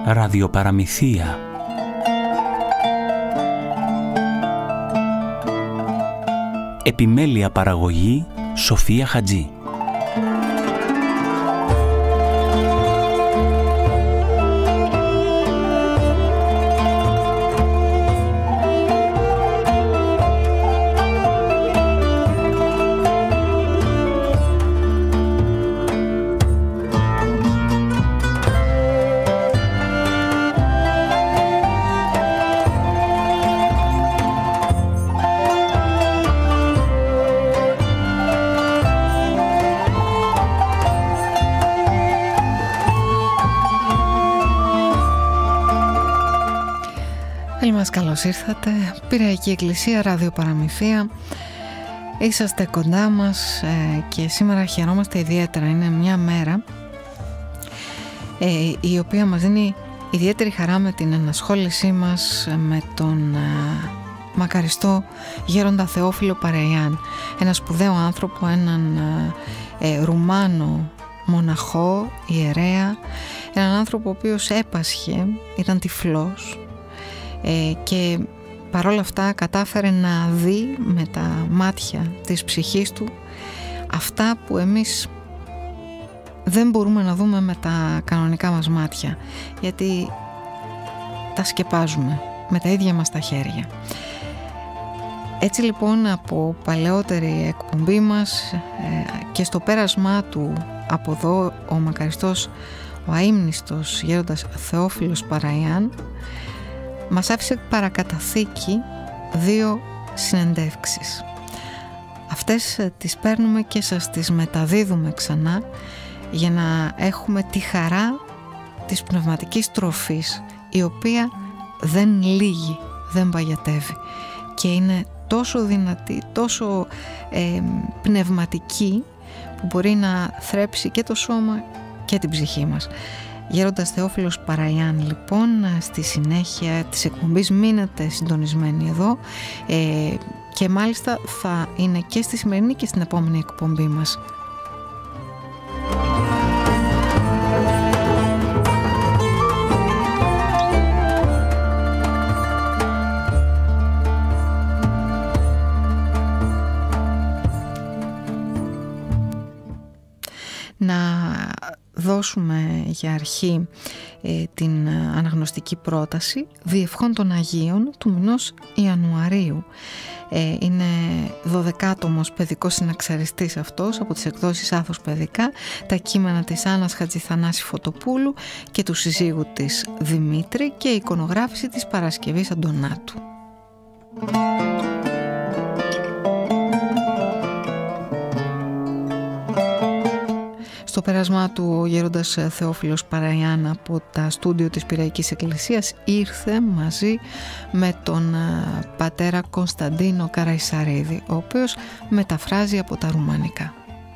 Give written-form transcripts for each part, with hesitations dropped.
ραδιοπαραμυθία. Επιμέλεια παραγωγή Σοφία Χατζή. Καλώς ήρθατε, Πειραϊκή Εκκλησία, ραδιοπαραμυθία. Είσαστε κοντά μας και σήμερα χαιρόμαστε ιδιαίτερα. Είναι μια μέρα η οποία μας δίνει ιδιαίτερη χαρά με την ενασχόλησή μας με τον μακαριστό Γέροντα Θεόφιλο Παραϊάν, ένα σπουδαίο άνθρωπο, έναν Ρουμάνο μοναχό, ιερέα, έναν άνθρωπο ο οποίος έπασχε, ήταν τυφλός, και παρόλα αυτά κατάφερε να δει με τα μάτια της ψυχής του αυτά που εμείς δεν μπορούμε να δούμε με τα κανονικά μας μάτια, γιατί τα σκεπάζουμε με τα ίδια μας τα χέρια. Έτσι λοιπόν, από παλαιότερη εκπομπή μας και στο πέρασμά του από εδώ, ο μακαριστός, ο αείμνηστος Γέροντας Θεόφιλος Παραϊάν μας άφησε παρακαταθήκη 2 συνεντεύξεις. Αυτές τις παίρνουμε και σας τις μεταδίδουμε ξανά για να έχουμε τη χαρά της πνευματικής τροφής, η οποία δεν λύγει, δεν παγιατεύει και είναι τόσο δυνατή, τόσο πνευματική, που μπορεί να θρέψει και το σώμα και την ψυχή μας. Γέροντας Θεόφιλος Παραϊάν, λοιπόν, στη συνέχεια της εκπομπής μείνετε συντονισμένοι εδώ και μάλιστα θα είναι και στη σημερινή και στην επόμενη εκπομπή μας. Να δώσουμε για αρχή την αναγνωστική πρόταση Διευχών των Αγίων του μηνός Ιανουαρίου. Είναι 12άτομος παιδικός συναξαριστής αυτός, από τις εκδόσεις Άθος Παιδικά, τα κείμενα της Άννας Χατζηθανάση Φωτοπούλου και του συζύγου της Δημήτρη και η εικονογράφηση της Παρασκευής Αντωνάτου. Στο πέρασμά του, ο Γέροντας Θεόφιλος Παραϊάν από τα στούντιο της Πειραϊκής Εκκλησίας ήρθε μαζί με τον πατέρα Κωνσταντίνο Καραϊσαρίδη, ο οποίος μεταφράζει από τα ρουμανικά.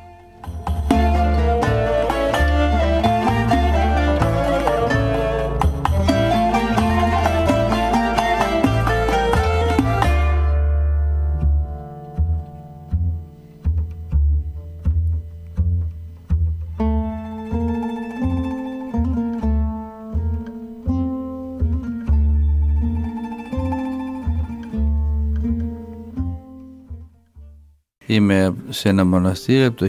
Είμαι σε ένα μοναστήρι από το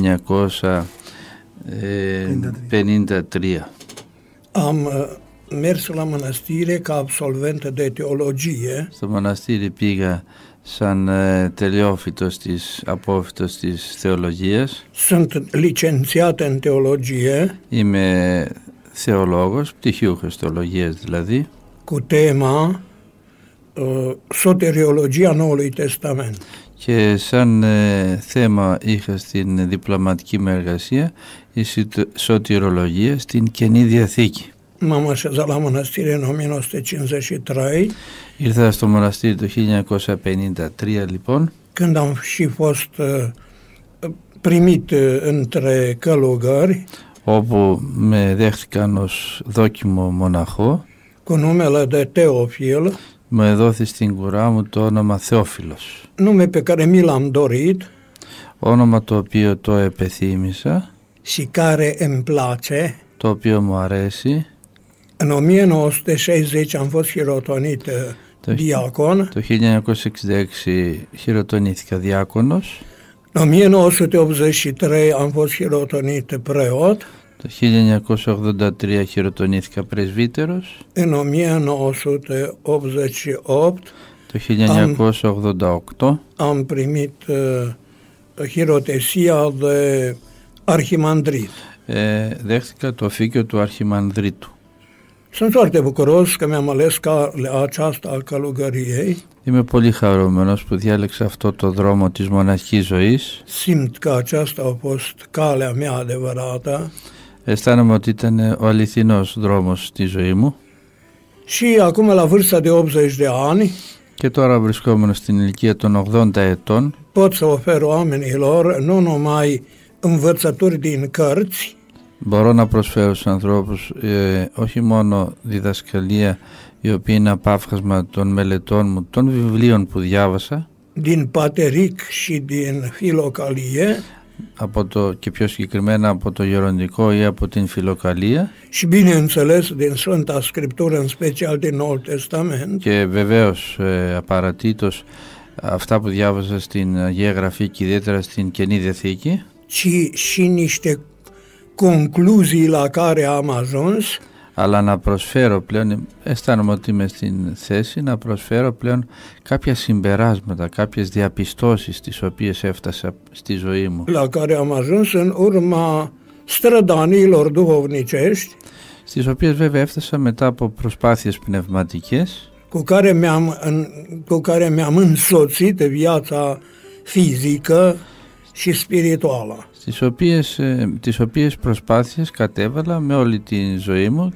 1953. Am mers la mănăstire ca absolvent de teologie. Στο μοναστήρι πήγα σαν τελειόφοιτος απόφοιτος της θεολογίας. Sunt licențiat în teologie. Είμαι θεολόγος, πτυχιούχος θεολογίας δηλαδή. Cu tema soteriologia Noului Testament. Και σαν θέμα είχα στην διπλωματική μου εργασία η σωτηρολογία στην Καινή Διαθήκη. M-am așezat la mănăstire în 1953. Ήρθα στο μοναστήρι το 1953 λοιπόν. Când am și fost primit între călugări. Όπου με δέχτηκαν ως δόκιμο μοναχό. Cu numele de Teofil. Μου εδόθη στην κουρά μου το όνομα Θεόφιλος. Nume pe care mi l-am dorit. Όνομα το οποίο το επεθύμησα. Și care îmi place. Το οποίο μου αρέσει. În 1960 am fost hirotonit diacon. Το 1966 χειροτονήθηκα διάκονος. În 1983 am fost hirotonit preot. Το 1983 χειροτονήθηκα πρεσβύτερος. În 1988 το 1988 am primit χειροtesia de arhimandrit. Δέχτηκα το officiu του Αρχιμανδρίτου. Sunt foarte bucuros că mi-am ales calea aceasta al călugăriei. Είμαι πολύ χαρούμενος που διάλεξα αυτό το δρόμο της μοναχικής ζωής. Simt că aceasta a fost calea mea adevărată. Αισθάνομαι ότι ήταν ο αληθινός δρόμος στη ζωή μου. Și acum la vârsta de 80 de ani και τώρα βρισκόμενος στην ηλικία των 80 ετών pot să ofer oamenilor nu numai învățături din cărți, μπορώ να προσφέρω στους ανθρώπους όχι μόνο διδασκαλία η οποία είναι απάφγασμα των μελετών μου, των βιβλίων που διάβασα din pateric și din filocalie, και πιο συγκεκριμένα από το γεροντικό ή από την φιλοκαλία și bineînțeles din Sfânta Scriptură, în special din Noul Testament, και βεβαίως απαρατήτως αυτά που διάβασα στην Αγία Γραφή και ιδιαίτερα στην Καινή Διαθήκη, ci și niște concluzii la care am ajuns, αλλά να προσφέρω πλέον, αισθάνομαι ότι είμαι στην θέση να προσφέρω πλέον κάποια συμπεράσματα, κάποιες διαπιστώσεις τις οποίες έφτασα στη ζωή μου. La care am ajuns în urma strădaniilor duhovnicești, στις οποίες βέβαια έφτασα μετά από προσπάθειες πνευματικές, cu care mi-am însoțit viața fizică și spirituală. τις οποίες προσπάθειες κατέβαλα με όλη τη ζωή μου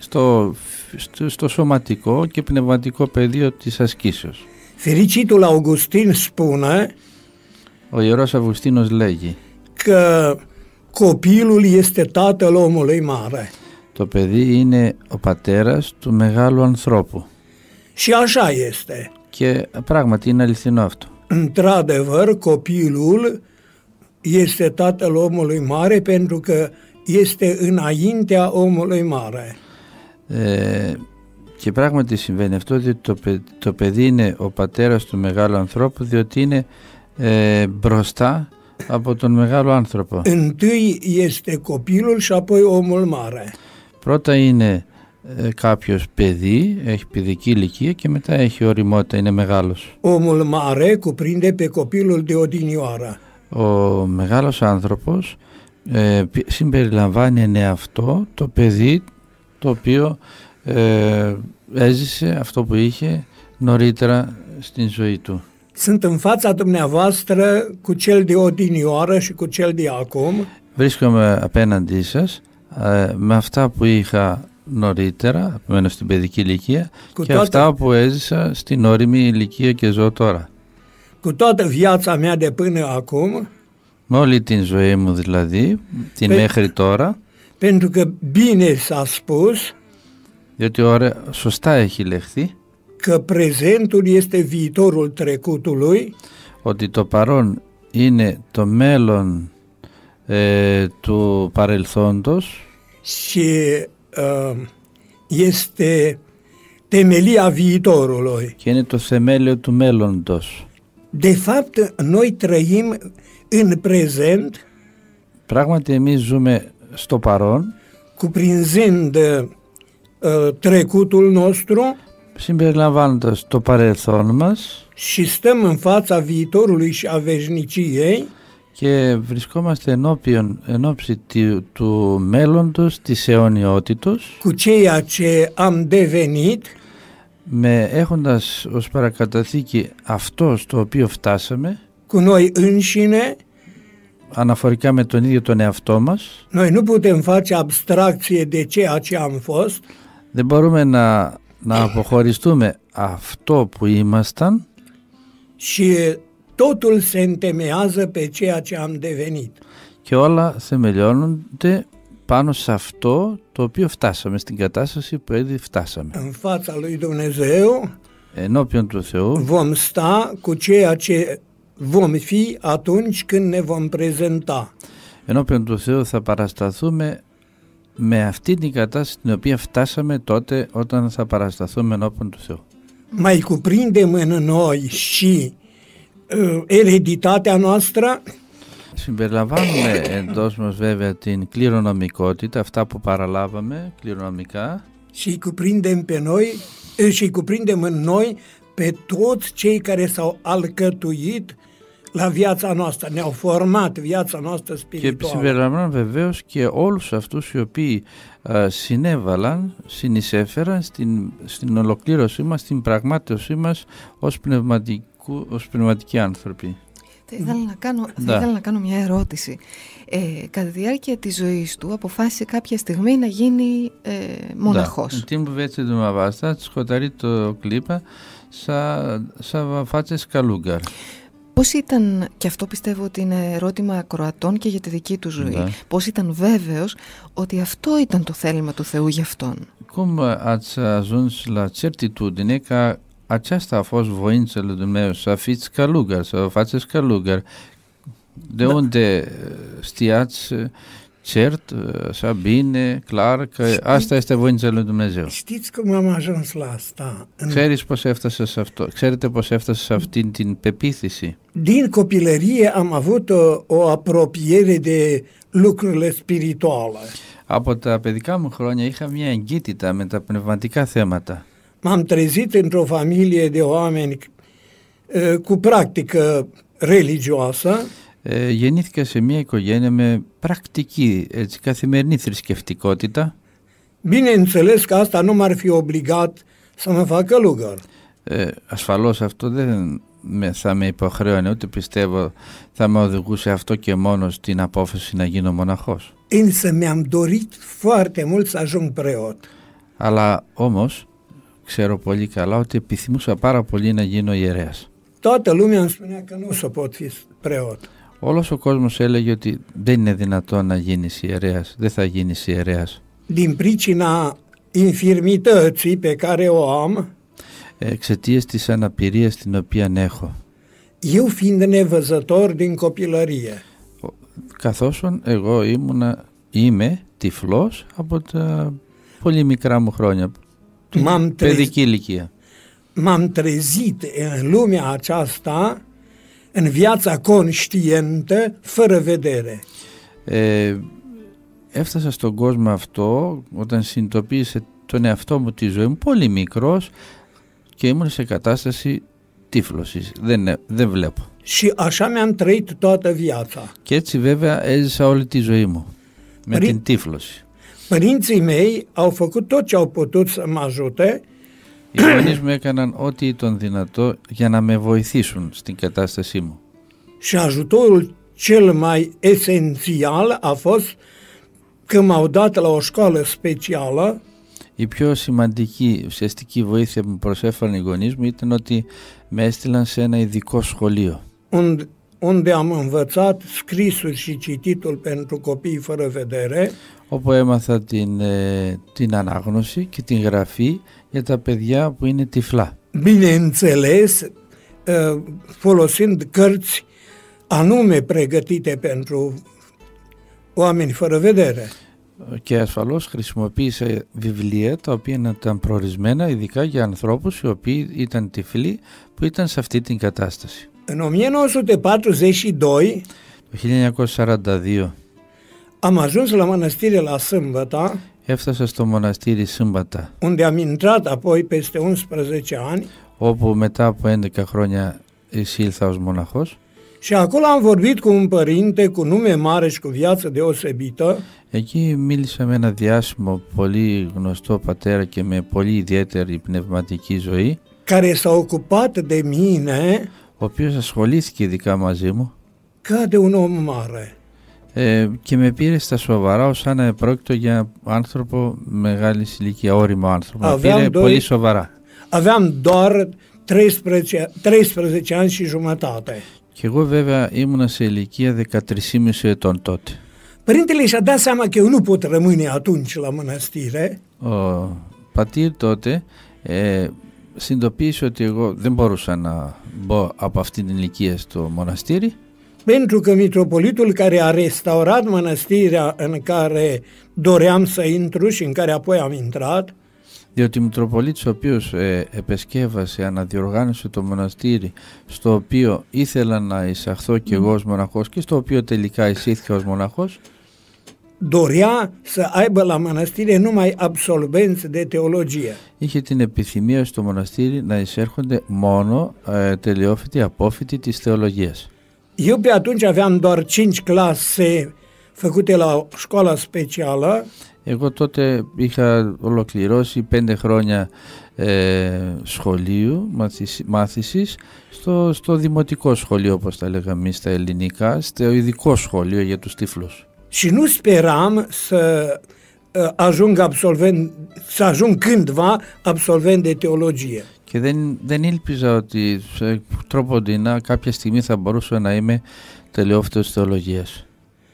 στο σωματικό και πνευματικό πεδίο της ασκήσεως. Fericitul Augustin spune Ο Ιερός Αυγουστίνος λέγει că copilul este tatăl omului mare. Το παιδί είναι ο πατέρας του μεγάλου ανθρώπου. Și așa este. Και πράγματι είναι αληθινό αυτό. Într-adevăr, copilul este tatăl omului mare pentru că este înaintea omului mare. Και πράγματι συμβαίνει αυτό, διότι το παιδί είναι ο πατέρας του μεγάλου ανθρώπου, διότι είναι μπροστά από τον μεγάλο άνθρωπο. Întâi este copilul și apoi omul mare. Πρώτα είναι κάποιος παιδί, έχει παιδική ηλικία και μετά έχει ωριμότητα, είναι μεγάλος. Omul mare cuprinde pe copilul de odinioară. Ο μεγάλος άνθρωπος συμπεριλαμβάνει εν αυτό το παιδί το οποίο έζησε αυτό που είχε νωρίτερα στην ζωή του. Sunt în fața dumneavoastră cu cel de odinioară și cu cel de acum. Βρίσκομαι απέναντί σας με αυτά που είχα νωρίτερα, μένω στην παιδική ηλικία, και αυτά που έζησα στην όριμη ηλικία και ζω τώρα. Cu toată viața mea de până acum, με όλη την ζωή μου δηλαδή, την μέχρι τώρα, pentru că bine s-a spus, διότι σωστά έχει λεχθεί, că prezentul este viitorul trecutului, ότι το παρόν είναι το μέλλον του παρελθόντος și este temelia viitorului. Και είναι το θεμέλιο του μέλλοντος. De fapt, noi trăim în prezent, πράγματι εμείς ζούμε στο παρόν, cuprinzând trecutul nostru, συμπεριλαμβάνοντας το παρελθόν μας, și stăm în fața viitorului și a veșniciei, και βρισκόμαστε ενώψη του μέλλοντος, της αιωνιότητος, cu ceea ce am devenit, έχοντας ως παρακαταθήκη αυτό στο οποίο φτάσαμε, cu noi înșine, αναφορικά με τον ίδιο τον εαυτό μας. Noi nu putem face abstracție de ceea ce am fost. Δεν μπορούμε να αποχωριστούμε αυτό που ήμασταν. Și totul se întemeiază pe ceea ce am devenit. Και όλα θεμελιώνονται πάνω σε αυτό το οποίο φτάσαμε, στην κατάσταση που ήδη φτάσαμε. În fața lui Dumnezeu, ενώπιον του Θεού, vom sta cu ceea ce vom fi atunci când ne vom prezenta. Ενώπιον του Θεού θα παρασταθούμε με αυτή την κατάσταση την οποία φτάσαμε τότε όταν θα παρασταθούμε ενώπιον του Θεού. Mai cuprindem în noi și ereditatea noastră? Συμπεριλαμβάνουμε εντός μας βέβαια την κληρονομικότητα, αυτά που παραλάβαμε κληρονομικά. Și cuprindem în noi pe toți cei care s-au alcătuit la viața noastră, ne-au format viața noastră spirituală. Και συμπεριλαμβάνουμε βεβαίως και όλους αυτούς οι οποίοι συνέβαλαν, συνεισέφεραν στην ολοκλήρωσή μας, στην πραγμάτωσή μας ως πνευματικοί άνθρωποι. Θα ήθελα να κάνω μια ερώτηση. Κατά τη διάρκεια της ζωής του αποφάσισε κάποια στιγμή να γίνει μοναχός. În timpul vieții dumneavoastră ați hotărât o clipă să vă faceți călugăr. Πώς ήταν, και αυτό πιστεύω ότι είναι ερώτημα ακροατών και για τη δική του ζωή, πώς ήταν βέβαιος ότι αυτό ήταν το θέλημα του Θεού για αυτόν? Cum ați ajuns la certitudine că aceasta a fost voința lui Dumnezeu, să fiți călugăr, să vă faceți călugăr? De unde știați cert, așa bine, clar, că asta este voința lui Dumnezeu? Știți cum am ajuns la asta? Ξέρετε πώς έφτασε σε αυτήν την πεποίθηση? Din copilărie am avut o apropiere de lucrurile spirituale. Από τα παιδικά μου χρόνια είχα μια εγκύτητα με τα πνευματικά θέματα. M-am trezit într-o familie de oameni cu practică religioasă. Γεννήθηκα σε μια οικογένεια με πρακτική, έτσι, καθημερινή θρησκευτικότητα. Bineînțeles că asta nu m-ar fi obligat să mă fac călugăr. Ασφαλώς αυτό δεν θα με υποχρέωνε, ούτε πιστεύω θα με οδηγούσε αυτό και μόνο στην απόφαση να γίνω μοναχός. Însă mi-am dorit foarte mult să ajung preot. Αλλά όμως ξέρω πολύ καλά ότι επιθυμούσα πάρα πολύ να γίνω ιερέας. Toată lumea îmi spunea că nu se pot fi preot. Όλος ο κόσμος έλεγε ότι δεν είναι δυνατόν να γίνεις ιερέας, δεν θα γίνεις ιερέας. Din pricina infirmității pe care o am, εξαιτίας της αναπηρίας την οποία έχω. Eu fiind nevăzător din copilărie. Καθώς εγώ είμαι τυφλός από τα πολύ μικρά μου χρόνια, την παιδική ηλικία. M-am trezit în lumea aceasta, în viața conștientă, fără vedere. Έφτασα στον κόσμο αυτό όταν συνειδητοποίησε τον εαυτό μου, τη ζωή μου, πολύ μικρός, και ήμουν σε κατάσταση τύφλωσης. Δεν βλέπω. Și așa mi-am trăit toată viața. Και έτσι βέβαια έζησα όλη τη ζωή μου με την τύφλωση. Părinții mei au făcut tot ce au putut să mă ajute. Οι γονείς μου έκαναν ό,τι ήταν δυνατό για να με βοηθήσουν στην κατάστασή μου. Și ajutorul cel mai esențial a fost că m-au dat la o școală specială. Η πιο σημαντική ουσιαστική βοήθεια που μου προσέφεραν οι γονείς μου ήταν ότι με έστειλαν σε ένα ειδικό σχολείο. Unde am învățat scrisul și cititul pentru copiii fără vedere. Όπου έμαθα την ανάγνωση και την γραφή για τα παιδιά που είναι τυφλά. Bineînțeles, folosind cărți anume pregătite pentru oameni fără vedere. Και ασφαλώς χρησιμοποίησα βιβλία τα οποία ήταν προορισμένα ειδικά για ανθρώπους οι οποίοι ήταν τυφλοί, που ήταν σε αυτή την κατάσταση. În 1942, το 1942 am ajuns la mănăstire la Sâmbăta. Έφτασα στο μοναστήρι Σύμπατα, unde am intrat apoi peste 11 ani. όπου μετά από 11 χρόνια εισήλθα ως μοναχός. Și acolo am vorbit cu un părinte cu nume mare și cu viață deosebită. Εκεί μίλησα με ένα διάσημο, πολύ γνωστό πατέρα και με πολύ ιδιαίτερη πνευματική ζωή, care s-a ocupat de mine, ο οποίος ασχολήθηκε ειδικά μαζί μου ca de un om mare. Και με πήρε στα σοβαρά ως αν πρόκειτο για άνθρωπο μεγάλης ηλικία, όριμο άνθρωπο. Με πήρε πολύ σοβαρά. Aveam doar 13 ani și jumătate. Και εγώ βέβαια ήμουνα σε ηλικία 13,5 ετών τότε. Părintele și-a dat seama că eu nu pot rămâne atunci la mănăstire. Ο πατήρ τότε συνειδητοποίησε ότι εγώ δεν μπορούσα να μπω από αυτή την ηλικία στο μοναστήρι. Pentru că mitropolitul care a restaurat mănăstirea în care doream să intru și în care apoi am intrat, Διότι ο Μητροπολίτης ο οποίος επεσκεύασε, αναδιοργάνωσε το μοναστήρι στο οποίο ήθελα να εισαχθώ και εγώ ως μοναχός και στο οποίο τελικά εισήχθηκα ως μοναχός, dorea să aibă la mănăstire numai absolvenți de teologie. είχε την επιθυμία στο μοναστήρι να εισέρχονται μόνο τελειόφοιτοι, απόφοιτοι της θεολογίας. Eu pe atunci aveam doar 5 clase făcute la școala specială. Εγώ τότε είχα ολοκληρώσει 5 χρόνια σχολείου, μάθησης στο δημοτικό σχολείο, όπως τα λέγαμε εμείς στα ελληνικά, στο ειδικό σχολείο για τους τύφλους. Și nu speram să ajung cândva absolvent de teologie. Και δεν ήλπιζα ότι σε τρόποντινά κάποια στιγμή θα μπορούσα να είμαι τελειόφοιτος θεολογίας.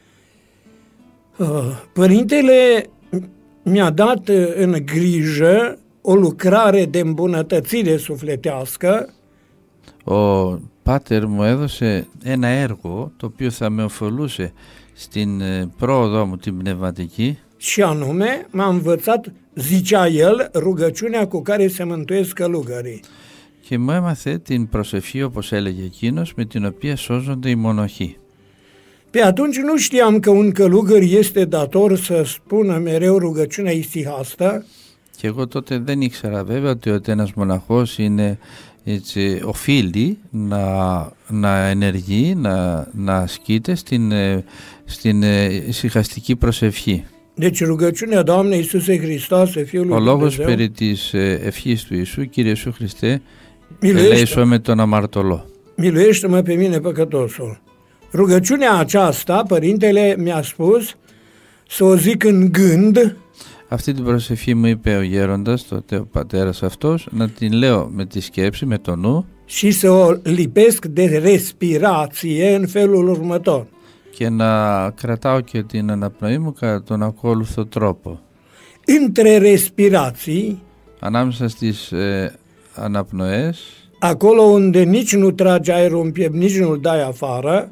Părintele mi-a dat în grijă o lucrare de îmbunătățire sufletească. Ο πάτερ μου έδωσε ένα έργο το οποίο θα με ωφελούσε στην πρόοδό μου την πνευματική. Și anume, m-a învățat, zicea el, rugăciunea cu care se mântuiesc călugării. Και μου έμαθε την προσευχή, όπως έλεγε εκείνος, με την οποία σώζονται οι μοναχοί. Pe atunci nu știam că un călugăr este dator să spună mereu rugăciunea istihastă. Και εγώ τότε δεν ήξερα βέβαια ότι ένας μοναχός είναι, έτσι, οφείλει να ενεργεί, να ασκείται στην ησυχαστική προσευχή. Deci rugăciunea Doamnei Iisuse Hristoase, Fiul lui Ο λόγος Dumnezeu, περί της ευχής του Ιησού, Κύριε Ιησού Χριστέ, ελέησό με τον αμαρτωλό. Miluiește-mă pe mine păcătosul. Rugăciunea aceasta, părintele mi-a spus să o zic în gând. Αυτή την προσευχή μου είπε ο γέροντας, τότε ο πατέρας αυτός, να την λέω με τη σκέψη, με το νου, Și să o lipesc de respirație în felul următor. και να κρατάω και την αναπνοή μου κατά τον ακόλουθο τρόπο. Între respirații, Ανάμεσα στις αναπνοές, acolo unde nici nu tragi aerul în piept, nici nu-l dai afară,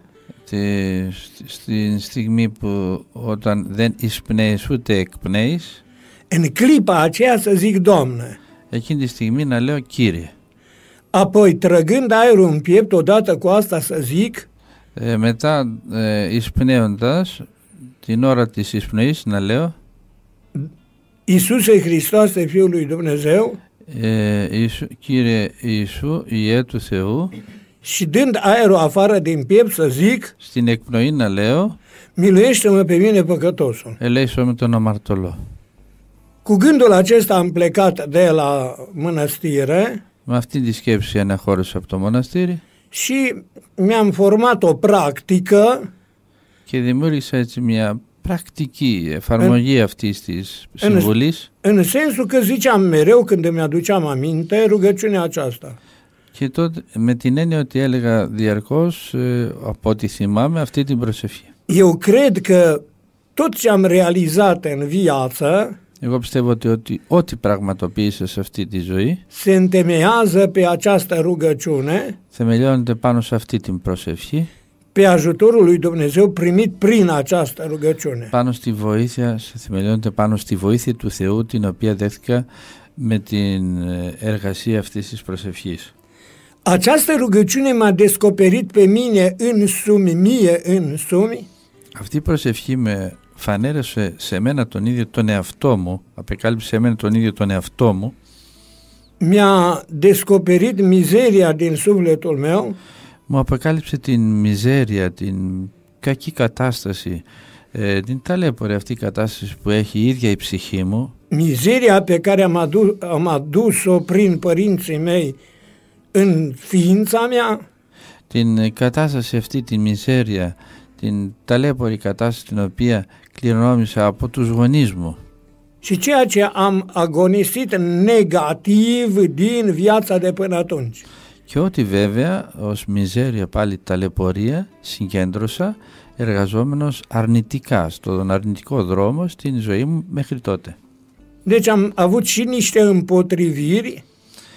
στην στιγμή που όταν δεν εισπνέεις ούτε εκπνέεις, în clipa aceea să zic Doamne. εκείνη τη στιγμή να λέω Κύριε. Apoi, trăgând aerul în piept, odată cu asta să zic, Μετά εισπνέοντας, την ώρα της εισπνοής να λέω Iisuse Hristoase, Fiul lui Dumnezeu, Κύριε Ιησού, Υιέ του Θεού, și dând aerul afară din piept să zic, στην εκπνοή να λέω miluiește-mă pe mine păcătosul. ελέησό με τον αμαρτωλό. Cu gândul acesta am plecat de la mănăstire Με αυτή τη σκέψη αναχώρησα από το μοναστήρι și mi-am format o practică και δημιούργησα έτσι μια πρακτική εφαρμογή αυτής της συμβουλής. în sensul că ziceam mereu când îmi aduceam aminte rugăciunea aceasta. Και τότε με την έννοια ότι έλεγα διαρκώς από ό,τι θυμάμαι αυτή την προσευχή. Eu cred că tot ce am realizat în viață Εγώ πιστεύω ότι ό,τι πραγματοποίησα σε αυτή τη ζωή se întemeiază pe această rugăciune, θεμελιώνεται πάνω σε αυτή την προσευχή, pe ajutorul lui Dumnezeu primit prin această rugăciune. πάνω στη βοήθεια, θεμελιώνεται πάνω στη βοήθεια του Θεού την οποία δέχτηκα με την εργασία αυτής της προσευχής. Această rugăciune m-a descoperit pe mine mie însumi. Αυτή η προσευχή με φανέρωσε σε μένα τον ίδιο τον εαυτό μου, απεκάλυψε σε μένα τον ίδιο τον εαυτό μου. Mi-a descoperit mizeria din sufletul meu. Μου απεκάλυψε την μιζέρια, την κακή κατάσταση, την ταλέπορη αυτή κατάσταση που έχει η ίδια η ψυχή μου. Mizeria pe care am adus-o prin părinții mei în ființa mea. Την κατάσταση αυτή, την μιζέρια, την ταλέπορη κατάσταση την οποία κληρονόμησα από τους γονείς μου. Și ceea ce am agonisit negativ din viața de până atunci. Και ό,τι βέβαια ως μιζέρια πάλι ταλαιπωρία συγκέντρωσα εργαζόμενος αρνητικά στον αρνητικό δρόμο στην ζωή μου μέχρι τότε. Deci am avut și niște împotriviri.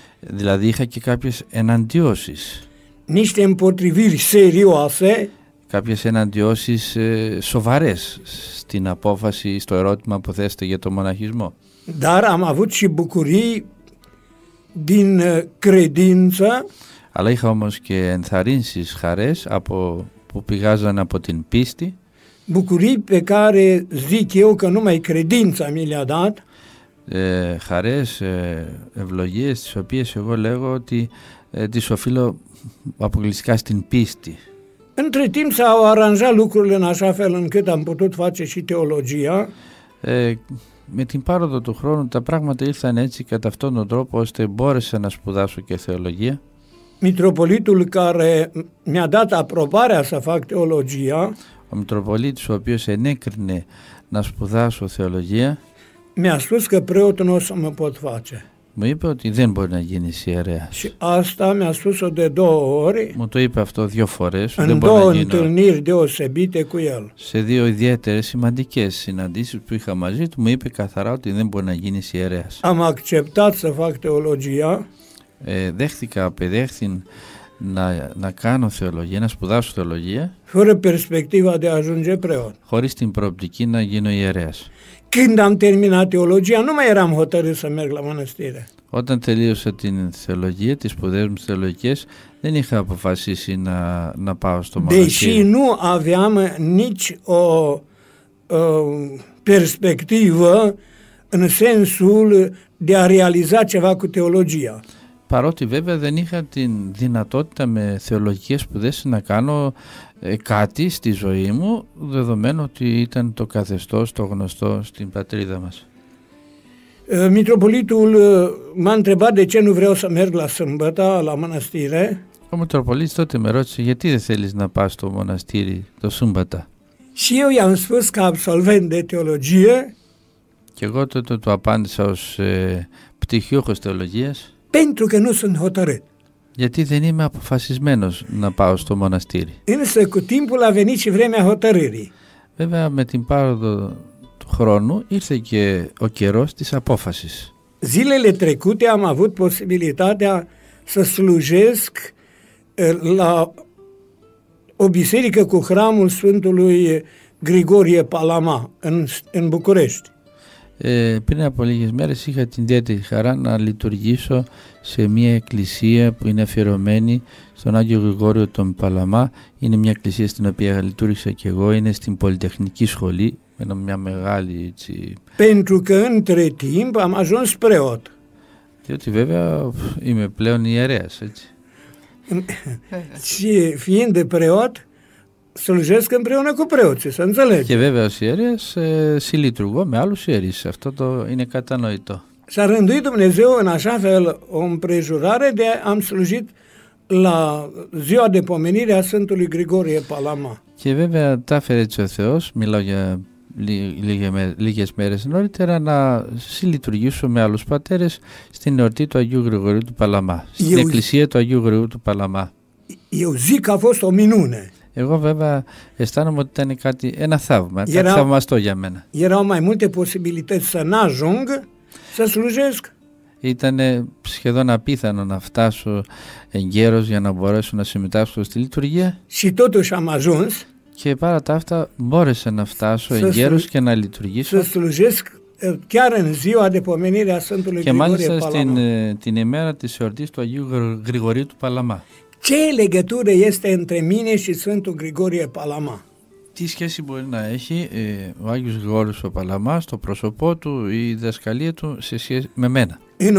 Δηλαδή είχα και κάποιες εναντιώσεις. Niște împotriviri serioase. κάποιες εναντιώσεις σοβαρές στην απόφαση, στο ερώτημα που θέσετε για το μοναχισμό. Dar am avut și bucurii din credință. Αλλά είχα όμως και ενθαρρύνσεις, χαρές που πηγάζαν από την πίστη. Bucurii pe care zic eu că numai credința mi le-a dat. Χαρές, ευλογίες, τις οποίες εγώ λέγω ότι τις οφείλω αποκλειστικά στην πίστη. Între timp s-au aranjat lucrurile în așa fel încât am putut face și teologia. Με την πάροδο του χρόνου τα πράγματα ήρθαν έτσι κατά αυτόν τον τρόπο ώστε μπόρεσα να σπουδάσω και θεολογία. Mitropolitul care mi-a dat aprobarea să fac teologia, ο Μητροπολίτης ο οποίος ενέκρινε να σπουδάσω θεολογία, mi-a spus că preot nu o să mă pot face. μου είπε ότι δεν μπορεί να γίνεις ιερέας. Și asta mi-a spus-o de 2 ori, Μου το είπε αυτό 2 φορές. în 2 întâlniri deosebite cu el. Σε 2 ιδιαίτερες σημαντικές συναντήσεις που είχα μαζί του, μου είπε καθαρά ότι δεν μπορεί να γίνεις ιερέας. Am acceptat să fac teologia. Δέχτηκα, απεδέχθην να κάνω θεολογία, να σπουδάσω θεολογία, fără perspectiva de a ajunge preot. χωρίς την προοπτική να γίνω ιερέας. Când am terminat teologia, nu mai eram hotărât să merg la mănăstire. Όταν τελείωσα την θεολογία, τις σπουδές μου θεολογικές, δεν είχα αποφασίσει να πάω στο μοναστήρι. Deși nu aveam nici o perspectivă în sensul de a realiza ceva cu teologia. Παρότι βέβαια δεν είχα την δυνατότητα με θεολογικές σπουδές να κάνω κάτι στη ζωή μου, δεδομένου ότι ήταν το καθεστώς το γνωστό στην πατρίδα μας. Mitropolitul m-a întrebat de ce nu vreau să merg la sâmbătă la mănăstire. Ο Μητροπολίτης τότε με ρώτησε γιατί δεν θέλεις να πας στο μοναστήρι το Σούμπατα. Și eu i-am spus ca absolvent de teologie. Και εγώ τότε του απάντησα ως πτυχιούχος θεολογίας. Pentru că nu sunt hotărât. Γιατί δεν είμαι αποφασισμένος να πάω στο μοναστήρι. Însă cu timpul a venit și vremea hotărârii. Βέβαια με την πάροδο του χρόνου ήρθε και ο καιρός της απόφασης. Zilele trecute am avut posibilitatea să slujesc la o biserică cu hramul Sfântului Grigorie Palama în București. Πριν από λίγες μέρες είχα την ιδιαίτερη χαρά να λειτουργήσω σε μια εκκλησία που είναι αφιερωμένη στον Άγιο Γρηγόριο τον Παλαμά. Είναι μια εκκλησία στην οποία λειτουργήσα και εγώ, είναι στην Πολυτεχνική Σχολή, με μια μεγάλη έτσι... Pentru că între timp am ajuns preot. Διότι βέβαια είμαι πλέον ιερέας, έτσι. Și fiind preot, slujesc împreună cu preoții, să înțelegi. Και βέβαια ως ιερέας συλλειτουργώ με άλλους ιερείς, αυτό είναι κατανοητό. S-a rânduit Dumnezeu în așa fel o împrejurare de am slujit la ziua de pomenire a Sfântului Grigorie Palama. Και βέβαια τα έφερε έτσι ο Θεός, μιλάω για λίγες μέρες νωρίτερα, να συλλειτουργήσω με άλλους πατέρες στην εορτή του Αγίου Γρηγορίου του Παλαμά, στην εκκλησία του Αγίου Γρηγορίου του Παλαμά. Eu zic că a fost o minune. Εγώ βέβαια αισθάνομαι ότι ήταν ένα θαύμα, κάτι θαυμαστό για μένα. Erau mai multe posibilități să n-ajung să slujesc. Ήταν σχεδόν απίθανο να φτάσω εγκαίρος για να μπορέσω να συμμετάσχω στη λειτουργία. Și totuși am ajuns. Και παρά τα αυτά μπόρεσα να φτάσω εγκαίρος και να λειτουργήσω. Să slujesc chiar în ziua de pomenire a Sfântului Grigorie Palama. Και μάλιστα την ημέρα της εορτής του Αγίου Γρηγορίου του Παλαμά. Ce legătură este între mine și Sfântul Grigorie Palama? Τι σχέση μπορεί να έχει ο Άγιος Γρηγόριος ο Παλαμάς, το πρόσωπό του, η διδασκαλία του σε σχέση με μένα? În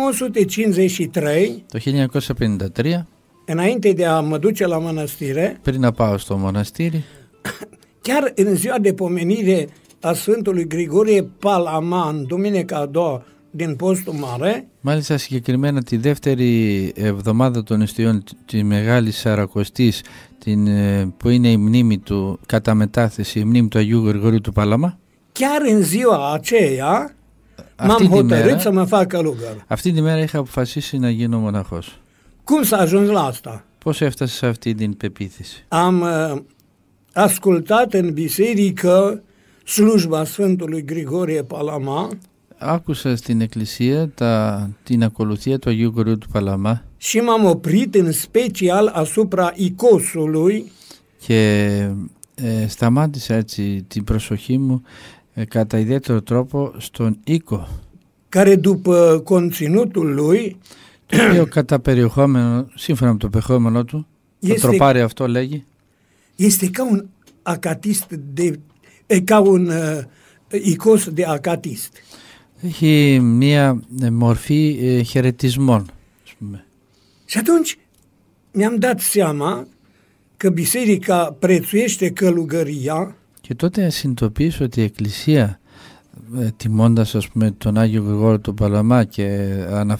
1953, το 1953, înainte de a mă duce la mănăstire, πριν να πάω στο μοναστήρι, chiar în ziua de pomenire a Sfântului Grigorie Palama, în duminica a doua din postul mare, μάλιστα συγκεκριμένα τη δεύτερη εβδομάδα των εστιών της Μεγάλης Σαρακοστής, που είναι η μνήμη του, κατά μετάθεση, η μνήμη του Αγίου Γρηγορίου του Παλαμά, chiar în ziua aceea m-am hotărât să mă fac călugăr. Αυτή τη μέρα είχα αποφασίσει να γίνω μοναχός. Cum s-a ajuns la asta? Πώς έφτασε σε αυτή την πεποίθηση? Am ascultat în biserică slujba Sfântului Grigorie Palama. Άκουσα στην εκκλησία την ακολουθία του Αγίου Γρηγορίου του Παλαμά și m-am oprit în special asupra icosului. και σταμάτησα έτσι την προσοχή μου κατά ιδιαίτερο τρόπο στον οίκο, care după conținutul lui το οποίο κατά περιεχόμενο, σύμφωνα με το περιεχόμενο του, το τροπάρι αυτό λέγει, este ca un acatist ca un icos de acatist. έχει μία μορφή χαιρετισμών, ας πούμε. Și atunci mi-am dat seama că biserica prețuiește călugăria. Και τότε συνειδητοποίησα ότι η Εκκλησία, τιμώντας ας πούμε τον Άγιο Γρηγόριο του Παλαμά και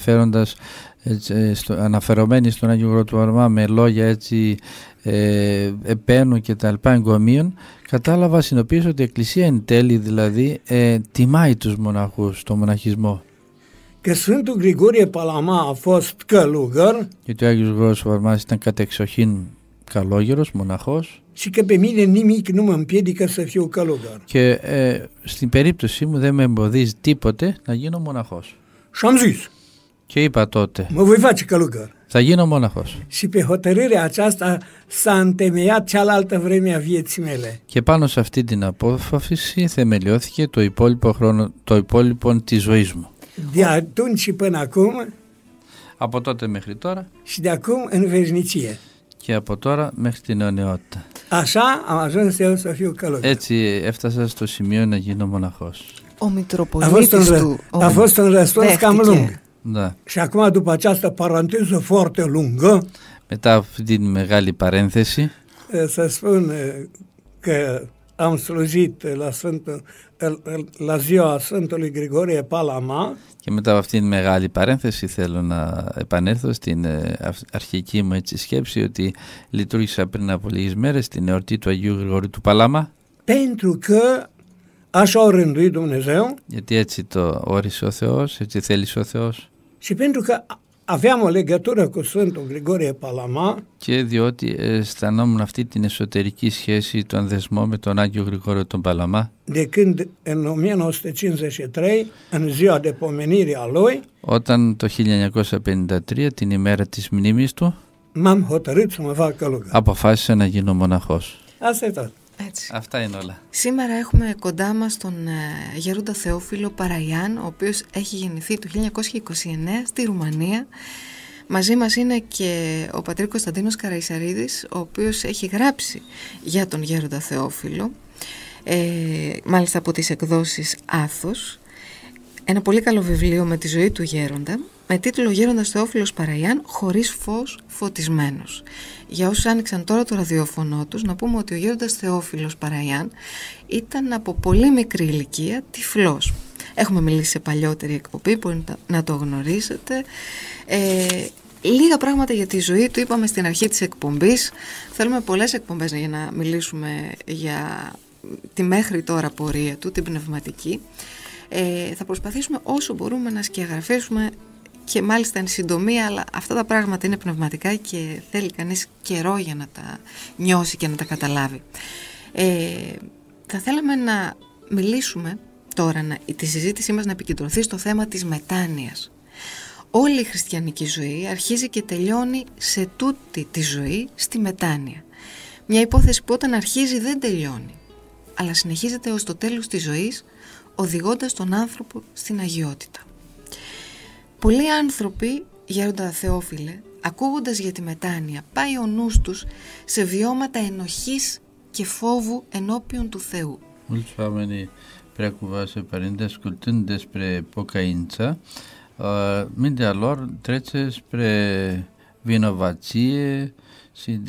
αναφερομένη στον Άγιο Γρηγόριο του Παλαμά με λόγια έτσι επένου και τα λοιπά εγκομείων, συνειδητοποίησα ότι η Εκκλησία εν τέλει δηλαδή τιμάει τους μοναχούς, τον μοναχισμό. Că Sfântul Grigorie Palama a fost călugăr, γιατί ο Άγιος Γρηγόριος του Παλαμάς ήταν κατεξοχήν καλόγερος, μοναχός, și că pe mine nimic nu mă împiedică să fiu călugăr. Και στην περίπτωσή μου δεν με εμποδίζει τίποτε να γίνω μοναχός. Și am zis, Και είπα τότε, mă voi face călugăr. θα γίνω μοναχός. Și pe hotărârea aceasta s-a întemeiat cealaltă vreme a vieții mele. Και πάνω σε αυτή την απόφαση θεμελιώθηκε το υπόλοιπο της ζωής μου. De atunci și până acum, Από τότε μέχρι τώρα și de acum în veșnicie. και από τώρα μέχρι την αιωνιότητα. Așa am ajuns eu să fiu călugăr. Έτσι έφτασα στο σημείο να γίνω μοναχός. Ο Μητροπολίτης του A fost un răspuns cam lung. Да. Și acum, după această paranteză foarte lungă, Μετά αυτή την μεγάλη παρένθεση, să spun că am slujit la ziua Sfântului Grigorie Palama. και μετά από αυτήν την μεγάλη παρένθεση θέλω να επανέλθω στην αρχική μου έτσι σκέψη ότι λειτουργήσα πριν από λίγες μέρες την εορτή του Αγίου Γρηγορίου του Παλάμα. Pentru că așa o rânduit Dumnezeu. Γιατί έτσι το όρισε ο Θεός, έτσι θέλησε ο Θεός. Și pentru că aveam o legătură cu Sfântul Grigorie Palama. Και διότι αισθανόμουν αυτή την εσωτερική σχέση, τον δεσμό με τον Άγιο Γρηγόριο τον Παλαμά. De când în 1953, în ziua de pomenire a lui, όταν το 1953, την ημέρα της μνήμης του, m-am hotărât să mă fac călugăr. αποφάσισα να γίνω μοναχός. Asta e tot. Έτσι. Αυτά είναι όλα. Σήμερα έχουμε κοντά μας τον Γέροντα Θεόφιλο Παραϊάν, ο οποίος έχει γεννηθεί το 1929 στη Ρουμανία. Μαζί μας είναι και ο πατήρ Κωνσταντίνος Καραϊσαρίδης, ο οποίος έχει γράψει για τον Γέροντα Θεόφιλο, μάλιστα από τις εκδόσεις Άθος, ένα πολύ καλό βιβλίο με τη ζωή του Γέροντα, με τίτλο «Γέροντας Θεόφιλος Παραϊάν, χωρίς φως φωτισμένος». Για όσους άνοιξαν τώρα το ραδιόφωνο τους, να πούμε ότι ο Γέροντας Θεόφιλος Παραϊάν ήταν από πολύ μικρή ηλικία τυφλός. Έχουμε μιλήσει σε παλιότερη εκπομπή, μπορεί να το γνωρίζετε. Λίγα πράγματα για τη ζωή του είπαμε στην αρχή της εκπομπής. Θέλουμε πολλές εκπομπές για να μιλήσουμε για τη μέχρι τώρα πορεία του, την πνευματική. Θα προσπαθήσουμε όσο μπορούμε να σκιαγραφίσουμε και μάλιστα εν συντομία, αλλά αυτά τα πράγματα είναι πνευματικά και θέλει κανείς καιρό για να τα νιώσει και να τα καταλάβει. Θα θέλαμε να μιλήσουμε τώρα, τη συζήτησή μας να επικεντρωθεί στο θέμα της μετάνοιας. Όλη η χριστιανική ζωή αρχίζει και τελειώνει σε τούτη τη ζωή στη μετάνοια. Μια υπόθεση που όταν αρχίζει δεν τελειώνει, αλλά συνεχίζεται ως το τέλος της ζωής, οδηγώντας τον άνθρωπο στην αγιότητα. Πολλοί άνθρωποι, Γέροντα Θεόφιλε, ακούγοντας για τη μετάνοια, πάει ο νους τους σε βιώματα ενοχής και φόβου ενώπιον του Θεού. Mulți oameni preocupați părinte, ascultând despre pocăință, mintea lor trece spre vinovăție și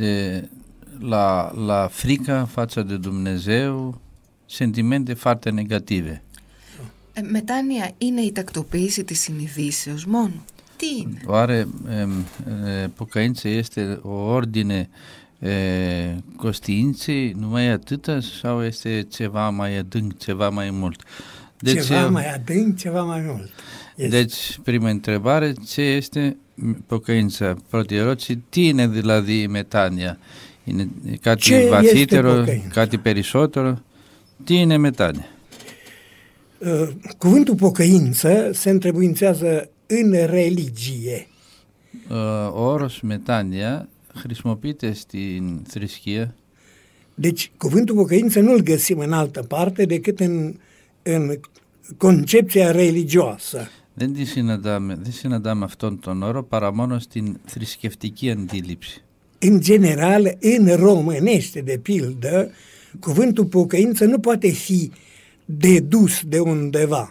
la frică față de Dumnezeu, sentimente foarte negative. Μετάνοια είναι η τακτοποίηση της συνειδήσεως μόνο? Τι είναι? Oare pocăința este o ordine conștiinței numai atâta sau este ceva mai adânc, ceva mai mult? Deci, ceva mai adânc, ceva mai mult. Deci, prima întrebare, ce este pocăința? Πρώτη ερώτηση, τι είναι δηλαδή η μετάνοια? Είναι κάτι βαθύτερο, κάτι περισσότερο? Τι είναι μετάνοια? Cuvântul pocăință se întrebuințează în religie. Ο όρος μετάνοια χρησιμοποιείται στην θρησκεία. Deci cuvântul pocăință nu-l găsim în altă parte decât în concepția religioasă. Δεν συναντάμε αυτόν τον όρο παρά μόνο στην θρησκευτική αντίληψη. În general, în românește, de pildă, cuvântul pocăință nu poate fi dedus de undeva.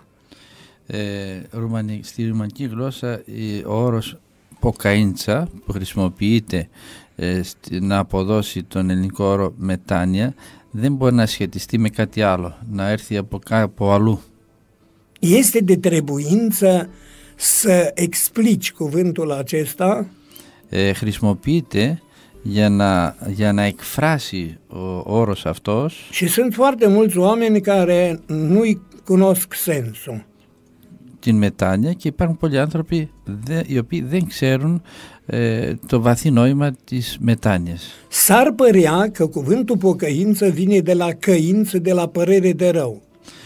Στη ρουμανική γλώσσα ο όρος ποκαΐντσα που χρησιμοποιείται να αποδώσει τον ελληνικό όρο μετάνοια δεν μπορεί να σχετιστεί με κάτι άλλο, να έρθει από αλλού. Este de trebuință să explici cuvântul acesta χρησιμοποιείται για να εκφράσει ο όρος αυτός. Și sunt foarte mulți oameni care nu-i cunosc sensul. Την μετάνοια και υπάρχουν πολλοί άνθρωποι οι οποίοι δεν ξέρουν το βαθύ νόημα της μετάνοιας. S-ar părea că cuvântul pocăință vine de la căință, de la părere de rău.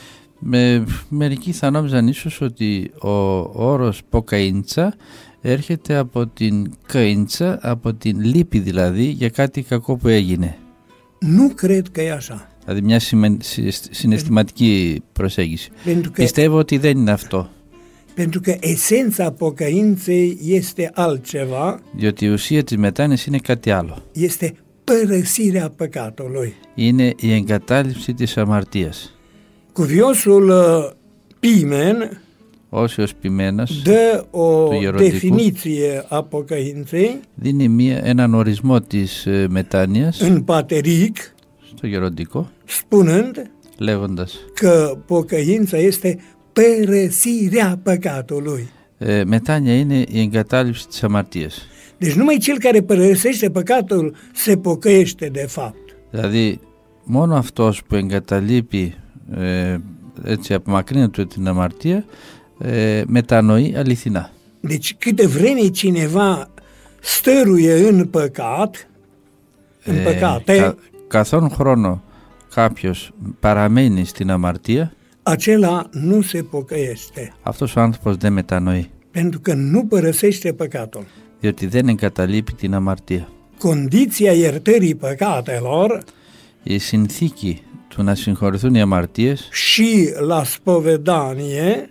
Μερικοί θα νόμιζαν ίσως ότι ο όρος ποκαΐντσα έρχεται από την καΐντσα, από την λύπη δηλαδή για κάτι κακό που έγινε. Nu cred că e așa. Δηλαδή μια συναισθηματική προσέγγιση. Πιστεύω ότι δεν είναι αυτό. Pentru că esența pocăinței este altceva. Διότι η ουσία της μετάνοιας είναι κάτι άλλο. Este părăsirea păcatului. Είναι η εγκατάλειψη της αμαρτίας. Cuviosul Pimen Όσιος Πιμένας dă o definiție a pocăinței δίνει έναν ορισμό της μετάνοιας în Pateric, στο γεροντικό, spunând λέγοντας că pocăința este părăsirea păcatului. Μετάνοια είναι η εγκατάλειψη της αμαρτίας. Deci numai cel care părăsește păcatul se pocăiește de fapt. Δηλαδή μόνο αυτός που εγκαταλείπει έτσι απομακρύνεται την αμαρτία μετανοεί αληθινά. Deci câte vreme cineva stăruie în păcat, în păcate, καθόν χρόνο κάποιος παραμένει στην αμαρτία, acela nu se pocăiește. Αυτός ο άνθρωπος δεν μετανοεί. Pentru că nu părăsește păcatul. Διότι δεν εγκαταλείπει την αμαρτία. Condiția iertării păcatelor η συνθήκη του να συγχωρηθούν οι αμαρτίες și la spovedanie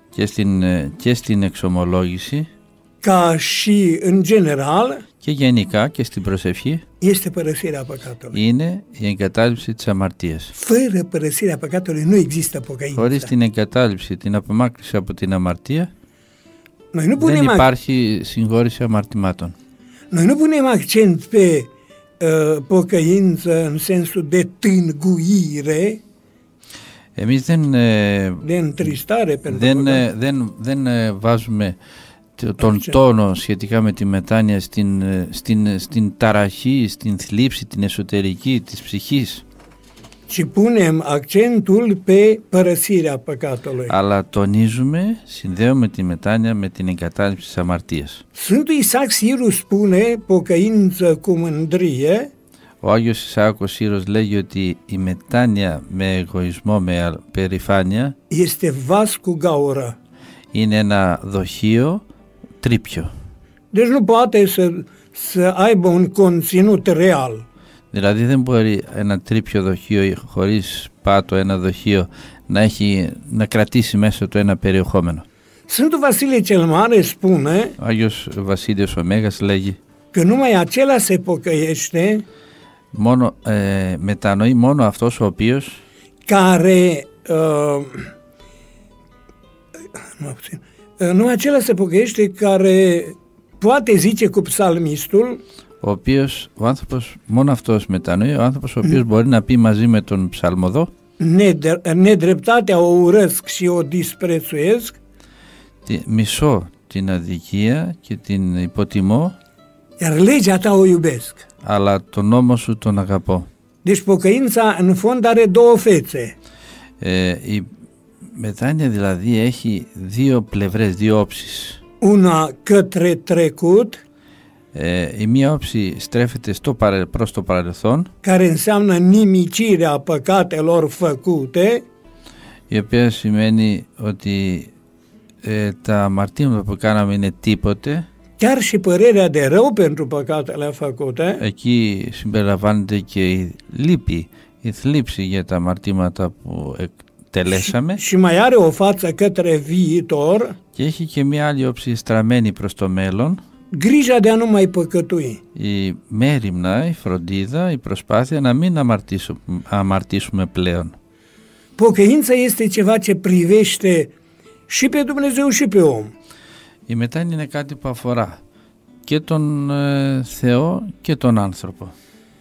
και στην εξομολόγηση ca și în general και γενικά και στην προσευχή este părăsirea păcatului. είναι η εγκατάλειψη της αμαρτίας. Fără părăsirea păcatului nu există pocăință. Χωρίς την εγκατάλειψη, την απομάκρυνση από την αμαρτία Noi nu δεν υπάρχει συγχώρηση αμαρτημάτων. Noi nu punem accent pe pocăință în sensul de tânguire, Εμείς de întristare pentru δεν βάζουμε τον τόνο σχετικά με τη μετάνοια στην ταραχή, στην θλίψη, την εσωτερική της ψυχής. ci punem accentul pe părăsirea păcatului. Αλλά τονίζουμε, συνδέουμε τη μετάνοια με την εγκατάλειψη της αμαρτίας. Sfântul Isaac Siru spune pocăință cu mândrie. Ο Άγιος Ισαάκος Σύρος λέγει ότι η μετάνοια με εγωισμό, με περηφάνεια este vas cu gaură. είναι ένα δοχείο τρίπιο. Deci nu poate să aibă un conținut real. Δηλαδή δεν μπορεί ένα τρίπιο δοχείο χωρίς πάτο, ένα δοχείο να κρατήσει μέσα του ένα περιεχόμενο. Sfântul Vasile cel Mare spune Ο Άγιος Βασίλειος ο Μέγας λέγει că numai acela se pocăiește μετανοεί μόνο αυτός ο οποίος care numai acela se pocăiește care poate zice cu psalmistul, ο άνθρωπος, μόνο αυτός μετανοεί, ο άνθρωπος ο οποίος μπορεί να πει μαζί με τον ψαλμοδό nedreptatea o urăsc și o disprețuiesc, μισώ την αδικία και την υποτιμώ, iar legea ta o iubesc. αλλά τον νόμο σου τον αγαπώ. Deci pocăința în fond are două fețe. Η μετάνοια δηλαδή έχει δύο πλευρές, δύο όψεις. Una către trecut, η μία όψη στρέφεται προς το παρελθόν, care înseamnă nimicirea păcatelor făcute, η οποία σημαίνει ότι τα αμαρτήματα που κάναμε είναι τίποτε, chiar și părerea de rău pentru păcatele făcute, Εκεί συμπεριλαμβάνεται και η λύπη, η θλίψη για τα αμαρτήματα που εκτελέσαμε și mai are o față către viitor, και έχει και μια άλλη όψη στραμμένη προς το μέλλον, grija de a nu mai păcătui. η μέριμνα, η φροντίδα, η προσπάθεια να μην αμαρτήσουμε πλέον. Pocăința este ceva ce privește și pe Dumnezeu și pe om. Η μετάνοια είναι κάτι που αφορά και τον Θεό και τον άνθρωπο.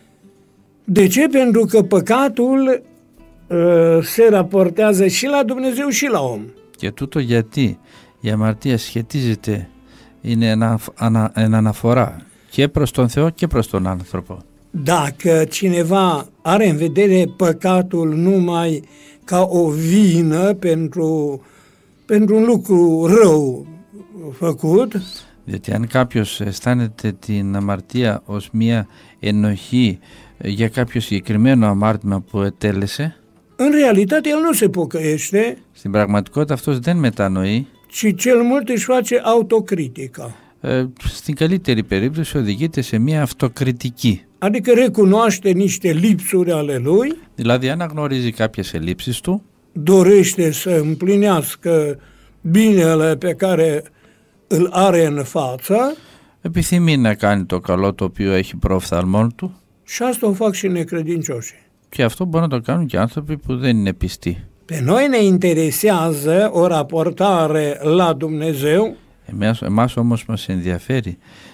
De ce? Pentru că păcatul se raportează și la Dumnezeu și la om. Και τούτο γιατί η αμαρτία σχετίζεται, είναι ένα αναφορά και προς τον Θεό και προς τον άνθρωπο. Dacă cineva are în vedere păcatul numai ca o vină pentru un lucru rău făcut, Διότι αν κάποιος αισθάνεται την αμαρτία ως μια ενοχή για κάποιο συγκεκριμένο αμάρτημα που ετέλεσε, în realitate el nu se pocăiește, στην πραγματικότητα αυτός δεν μετανοεί, ci cel mult își face autocritica. στην καλύτερη περίπτωση οδηγείται σε μια αυτοκριτική. Adică recunoaște niște lipsuri ale lui, Δηλαδή αναγνωρίζει κάποιες ελλείψεις του, dorește să împlinească binele pe care îl are în față, επιθυμεί να κάνει το καλό το οποίο έχει προοφθαλμόν του, și asta o fac și necredincioșii. και αυτό μπορεί να το κάνουν και άνθρωποι που δεν είναι πιστοί. Pe noi ne interesează o raportare la Dumnezeu, Εμάς όμως μας ενδιαφέρει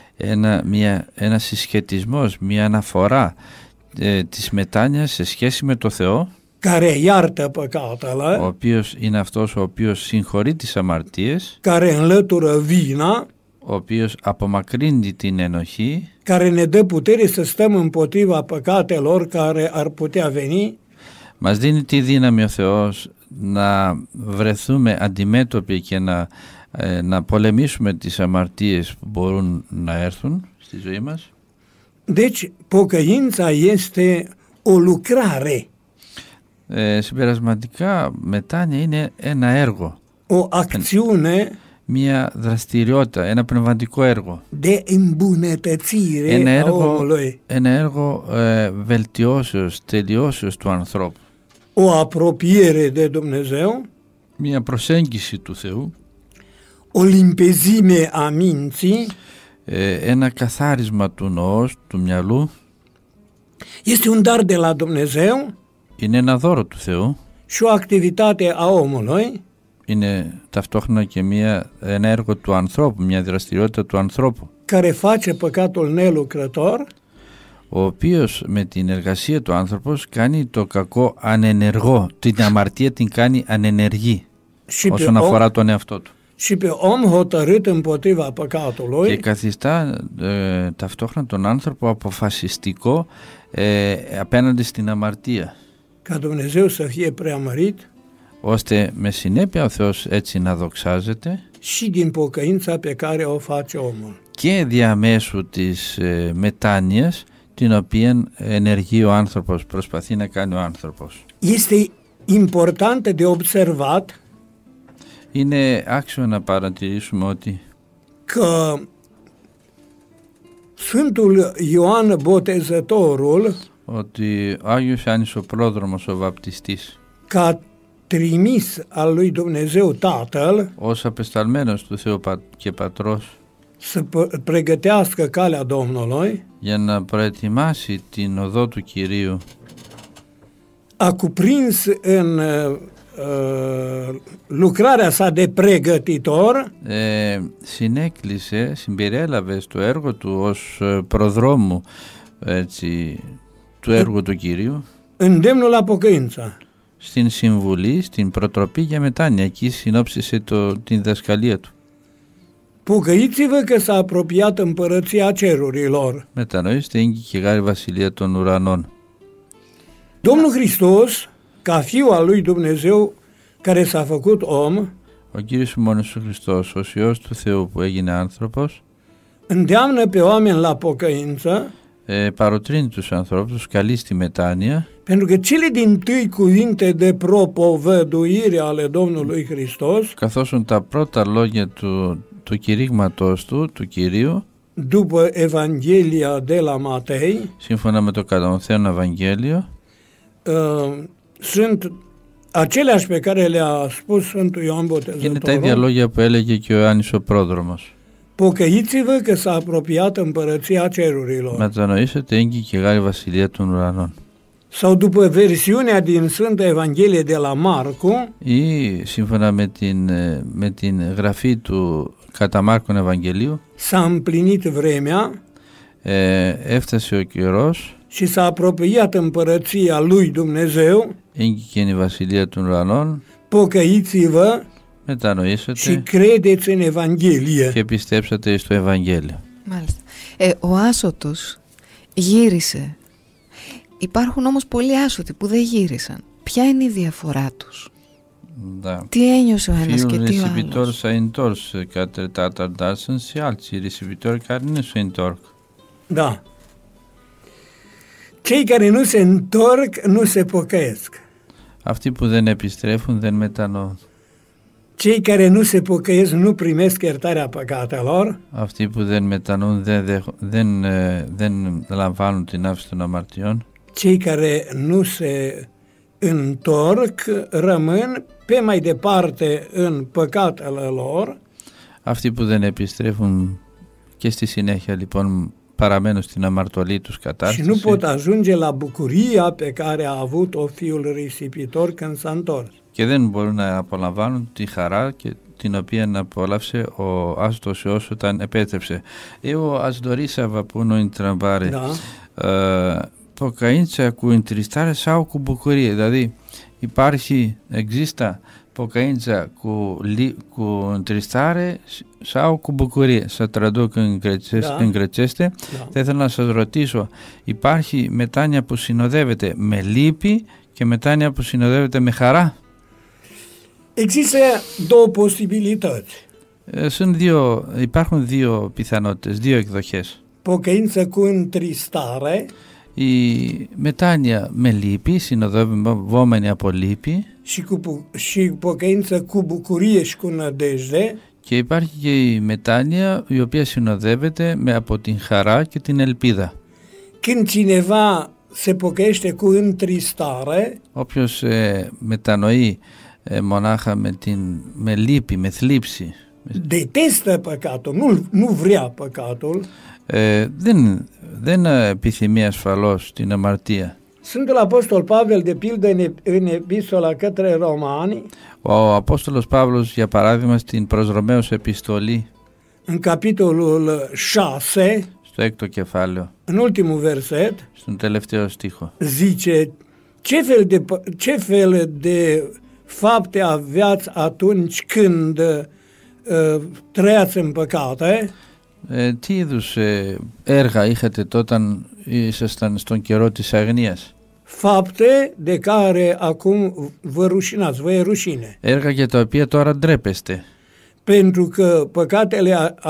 ένα συσχετισμός, μια αναφορά της μετάνοιας σε σχέση με το Θεό, care iartă păcatele, ο οποίος είναι αυτός ο οποίος συγχωρεί τις αμαρτίες, care înlătură vina, ο οποίος απομακρύνει την ενοχή, care ne dă putere să stăm împotriva păcatelor care ar putea veni, μας δίνει τη δύναμη ο Θεός να βρεθούμε αντιμέτωποι και να πολεμήσουμε τις αμαρτίες που μπορούν να έρθουν στη ζωή μας. Deci, pocăința este o lucrare, Συμπερασματικά, μετάνοια είναι ένα έργο, o acțiune μια δραστηριότητα, ένα πνευματικό έργο. de îmbunătățire a omului, Ένα έργο βελτιώσεως, τελειώσεως του ανθρώπου. o apropiere de Dumnezeu, Μια προσέγγιση του Θεού, o limpezime a minții, ένα καθάρισμα του νοός, του μυαλού. este un dar de la Dumnezeu Είναι ένα δώρο του Θεού. și o activitate a omului Είναι ταυτόχρονα και ένα έργο του ανθρώπου, μια δραστηριότητα του ανθρώπου, care face păcatul nelucrător, ο οποίος με την εργασία του άνθρωπος κάνει το κακό ανενεργό, την αμαρτία την κάνει ανενεργή și pe όσον αφορά τον εαυτό του. și pe om hotărât împotriva păcatului, Και καθιστά ταυτόχρονα τον άνθρωπο αποφασιστικό απέναντι στην αμαρτία, ca Dumnezeu să fie preamărit ώστε με συνέπεια ο Θεός έτσι να δοξάζεται și din pocăința pe care o face omul. και διαμέσου της μετάνοιας την οποία ενεργεί ο άνθρωπος, προσπαθεί να κάνει ο άνθρωπος. Este important de observat Είναι άξιο να παρατηρήσουμε ότι că Sfântul Ioan Botezătorul, ο Άγιος Ιωάννης ο Πρόδρομος, ο βαπτιστής, ca trimis al lui Dumnezeu Tatăl, ως απεσταλμένος του Θεού και Πατρός, să pregătească calea Domnului, για να προετοιμάσει την οδό του Κυρίου, a cuprins în lucrarea sa de pregătitor συμπεριέλαβε στο έργο του ως προδρόμου του έργου του Κυρίου îndemnul la pocăință. στην συμβουλή, στην προτροπή για μετάνοια. Εκεί συνόψισε την διδασκαλία του. Pocăiți-vă că s-a apropiat împărăția cerurilor. Μετανοήστε, είναι και γάρη βασιλεία των ουρανών. Domnul Hristos, ca Fiul al lui Dumnezeu care s-a făcut om, Ο Κύριος μόνος ο Χριστός, ως Υιός του Θεού που έγινε άνθρωπος, îndeamnă pe oameni la pocăință, παροτρύνει τους ανθρώπους, τους καλεί στη μετάνοια, pentru că cele dintâi cuvinte de propovăduire ale Domnului Hristos καθώς τα πρώτα λόγια του κηρύγματός του Κυρίου, după Evanghelia de la Matei, σύμφωνα με το καταμαθαίον Ευαγγέλιο, sunt aceleași pe care le-a spus Sfântul Ioan είναι τα ίδια Botezătorul. λόγια που έλεγε και ο Ιωάννης ο πρόδρομος. Pocăiți-vă că s-a apropiat împărăția cerurilor. Μετανοήσετε έγκυ και Γάρη Βασιλεία των ουρανών. Sau după versiunea din Sfânta Evanghelie de la Marcu, Ή σύμφωνα με την γραφή του κατά Μάρκον Ευαγγελίου, s-a împlinit vremea έφτασε ο καιρός, și s-a apropiat împărăția lui Dumnezeu. έγκυ και είναι η Βασιλεία των ουρανών. Pocăiți-vă și Μετανοήσετε credeți în Evanghelie. και πιστέψατε στο Ευαγγέλιο. Μάλιστα. Ο άσωτος γύρισε. Υπάρχουν όμως πολλοί άσωτοι που δεν γύρισαν. Ποια είναι η διαφορά τους? Da. Τι ένιωσε ο ένας Fiul και τι ο risipitor άλλος? s-a întors către tatăl, dar sunt și alții risipitori care nu se întorc. Da. Cei care nu se întorc nu se pocăiesc. Αυτοί που δεν επιστρέφουν δεν μετανοούν. Cei care nu se pocăiesc nu primesc iertarea păcatelor. Αυτοί που δεν μετανοούν δεν λαμβάνουν την άφηση των αμαρτιών. Cei care nu se întorc rămân pe mai departe în păcatele lor. Αυτοί που δεν επιστρέφουν και στη συνέχεια λοιπόν παραμένουν στην αμαρτωλή τους Și κατάσταση nu pot ajunge la bucuria pe care a avut-o fiul risipitor când s-a întors. και δεν μπορούν να απολαμβάνουν τη χαρά και την οποία απόλαυσε ο άστος Υιός όταν επέτρεψε. Εγώ ας dorisava pun o întrebare. Da? Pocăința cu întristare sau cu bucurie? Δηλαδή există pocăința cu întristare sau cu bucurie? Să traduc în grecește. Da. Θα ήθελα να σας ρωτήσω, υπάρχει μετάνοια που συνοδεύεται με λύπη και μετάνοια που συνοδεύεται με χαρά? Există două posibilități. Υπάρχουν δύο πιθανότητες, δύο εκδοχές. Pocăință cu întristare Η μετάνοια με λύπη, συνοδευόμενη από λύπη, și pocăință cu bucurie și cu nădejde. και υπάρχει και η μετάνοια η οποία συνοδεύεται από την χαρά και την ελπίδα. Când cineva se pocăiește cu întristare, Όποιος μετανοεί μονάχα με λύπη, με θλίψη, detestă păcatul, nu vrea păcatul. δεν επιθυμεί ασφαλώς την αμαρτία. Sfântul Apostol Pavel, de pildă, în epistola către Romani, Ο Απόστολος Παύλος, για παράδειγμα, στην προς Ρωμαίους επιστολή, în capitolul 6, στο 6ο κεφάλαιο, în ultimul verset, στον τελευταίο στίχο, zice: ce fel de fapte aveați atunci când trăiați în păcate? Τι είδους έργα είχατε όταν ήσασταν στον καιρό της αγνίας? Fapte de care acum vă rușinați, vă e rușine. Έργα για τα οποία τώρα ντρέπεστε. Pentru că păcatele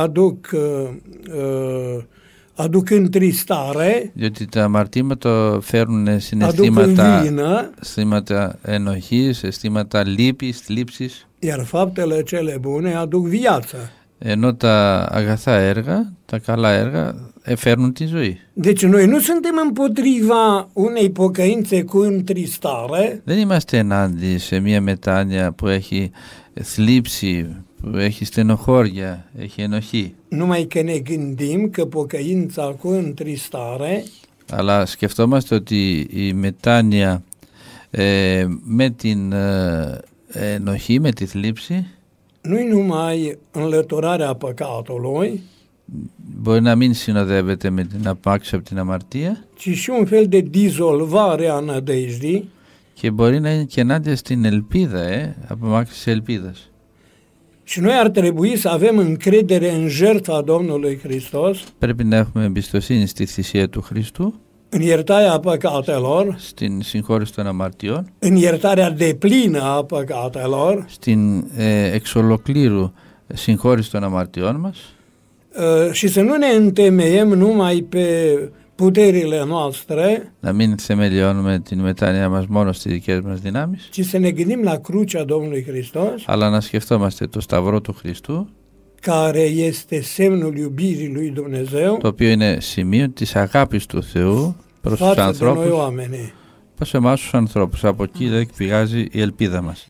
aduc întristare, Διότι τα αμαρτήματα φέρνουν aduc αισθήματα ενοχής, αισθήματα λύπης, θλίψης, iar faptele cele bune aduc viață. ενώ τα αγαθά έργα, τα καλά έργα φέρνουν τη ζωή. Deci noi nu suntem împotriva unei pocăințe cu întristare, Δεν είμαστε ενάντια σε μια μετάνοια που έχει θλίψη, που έχει στενοχώρια, έχει ενοχή. numai că ne gândim că pocăința cu întristare Αλλά σκεφτόμαστε ότι η μετάνοια με την ενοχή, με τη θλίψη, nu-i numai înlăturarea păcatului, μπορεί να μην συνοδεύεται με την απάξη από την αμαρτία, ci și un fel de dizolvare a nădejdii, και μπορεί να είναι και ενάντια στην ελπίδα, απομάκρυνση ελπίδας. și noi ar trebui să avem încredere în jertfa Domnului Hristos, Πρέπει να έχουμε εμπιστοσύνη στη θυσία του Χριστού, în iertarea păcatelor, στην συγχώρηση των αμαρτιών, în iertarea deplină a păcatelor, στην εξ ολοκλήρου συγχώρηση των αμαρτιών μας, și să nu ne întemeiem numai pe puterile noastre, να μην θεμελιώνουμε την μετάνοια μας μόνο στις δικές μας δυνάμεις, ci să ne gândim la crucea Domnului Hristos, αλλά να σκεφτόμαστε το σταυρό του Χριστού, care este semnul iubirii lui Dumnezeu, το οποίο είναι σημείο της αγάπης του Θεού προς τους ανθρώπους, προς εμάς τους ανθρώπους. Από εκεί εκπηγάζει η ελπίδα μας.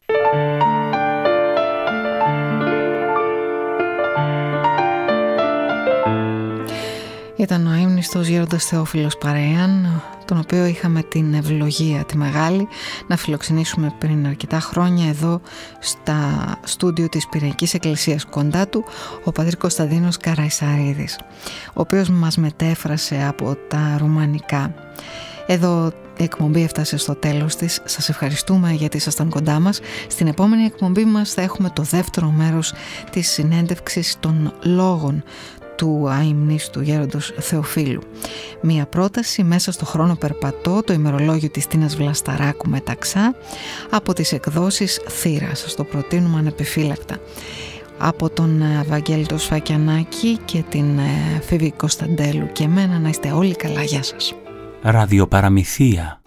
Ήταν ο αείμνηστος Γέροντας Θεόφιλος Παρεάν, τον οποίο είχαμε την ευλογία τη μεγάλη να φιλοξενήσουμε πριν αρκετά χρόνια εδώ στα στούντιο της Πυραϊκής Εκκλησίας. Κοντά του ο πατήρ Κωνσταντίνος Καραϊσαρίδης, ο οποίος μας μετέφρασε από τα ρουμανικά. Εδώ η εκπομπή έφτασε στο τέλος της. Σας ευχαριστούμε γιατί ήσασταν κοντά μας. Στην επόμενη εκπομπή μας θα έχουμε το δεύτερο μέρος της συνέντευξης των λόγων του αειμνήστου Γέροντος Θεοφίλου. Μία πρόταση μέσα στο χρόνο περπατώ, το ημερολόγιο της Τίνας Βλασταράκου Μεταξά, από τις εκδόσεις Θύρα. Σας το προτείνουμε ανεπιφύλακτα. Από τον Βαγγέλη το Σφακιανάκη και την Φίβη Κωνσταντέλου και εμένα, να είστε όλοι καλά. Γεια σας. Ραδιοπαραμυθία.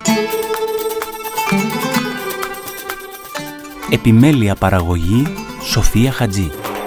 Επιμέλεια παραγωγή Σοφία Χατζή.